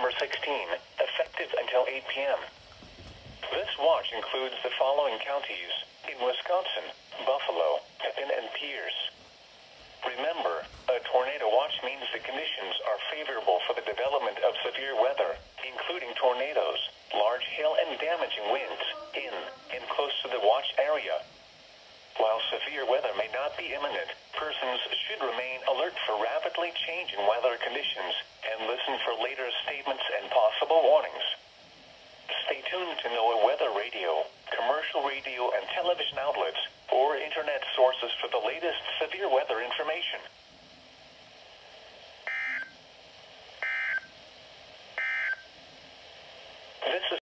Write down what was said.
number 16, effective until 8 p.m. This watch includes the following counties in Wisconsin: Buffalo, Pepin, and Pierce. Remember, a tornado watch means the conditions are favorable for the development of severe weather, including tornadoes, large hail, and damaging winds in and close to the watch area. While severe weather may not be imminent, persons should remain alert for rapidly changing weather conditions and listen for later statements and possible warnings. Stay tuned to NOAA weather radio, commercial radio and television outlets, or internet sources for the latest severe weather information. This is